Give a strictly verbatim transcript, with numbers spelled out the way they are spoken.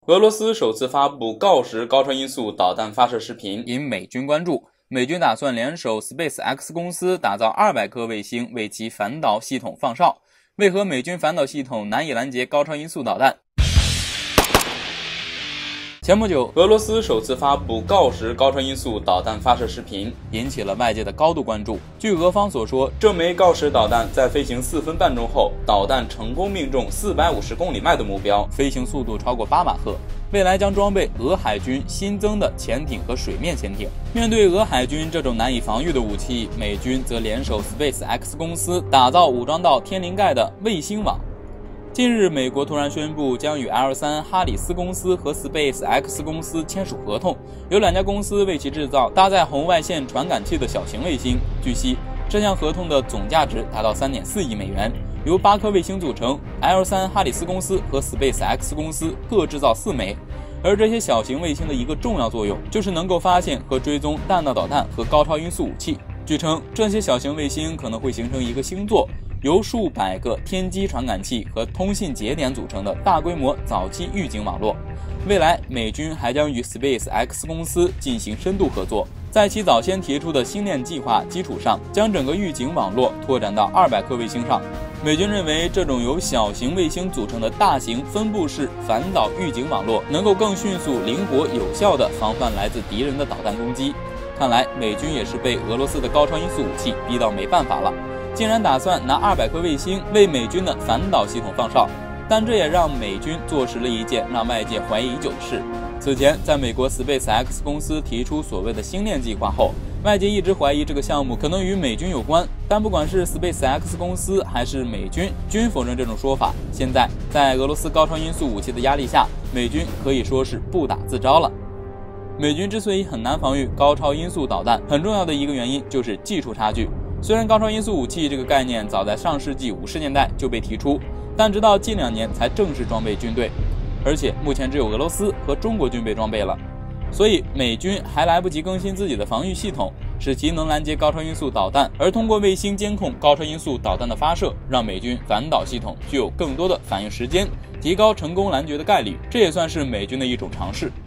俄罗斯首次发布锆石高超音速导弹发射视频， 引美军关注。美军打算联手 SpaceX 公司打造二百颗卫星为其反导系统放哨。为何美军反导系统难以拦截高超音速导弹？前不久， 俄罗斯首次发布锆石高超音速导弹发射视频， 引起了外界的高度关注。据俄方所说， 这枚锆石导弹在飞行四分半钟后，导弹成功命中四百五十公里迈的目标， 飞行速度超过八马赫。未来将装备俄海军新增的潜艇和水面潜艇。面对俄海军这种难以防御的武器，美军则联手 SpaceX 公司打造武装到天灵盖的卫星网。近日，美国突然宣布将与 L 三 哈里斯公司和 SpaceX 公司签署合同，有两家公司为其制造搭载红外线传感器的小型卫星。据悉，这项合同的总价值达到 三点四亿美元，由八颗卫星组成。L 三 哈里斯公司和 SpaceX 公司各制造四枚。而这些小型卫星的一个重要作用，就是能够发现和追踪弹道导弹和高超音速武器。据称，这些小型卫星可能会形成一个星座，由数百个天基传感器和通信节点组成的大规模早期预警网络。未来，美军还将与 SpaceX 公司进行深度合作，在其早先提出的星链计划基础上，将整个预警网络拓展到二百颗卫星上。美军认为，这种由小型卫星组成的大型分布式反导预警网络，能够更迅速、灵活、有效地防范来自敌人的导弹攻击。看来，美军也是被俄罗斯的高超音速武器逼到没办法了，竟然打算拿二百颗卫星为美军的反导系统放哨。但这也让美军做实了一件让外界怀疑已久的事。此前，在美国 SpaceX 公司提出所谓的星链计划后，外界一直怀疑这个项目可能与美军有关，但不管是 SpaceX 公司还是美军均否认这种说法。现在，在俄罗斯高超音速武器的压力下，美军可以说是不打自招了。美军之所以很难防御高超音速导弹，很重要的一个原因就是技术差距。虽然高超音速武器这个概念早在上世纪五十年代就被提出，但直到近两年才正式装备军队，而且目前只有俄罗斯和中国军备装备了，所以美军还来不及更新自己的防御系统，使其能拦截高超音速导弹，而通过卫星监控高超音速导弹的发射，让美军反导系统具有更多的反应时间，提高成功拦截的概率，这也算是美军的一种尝试。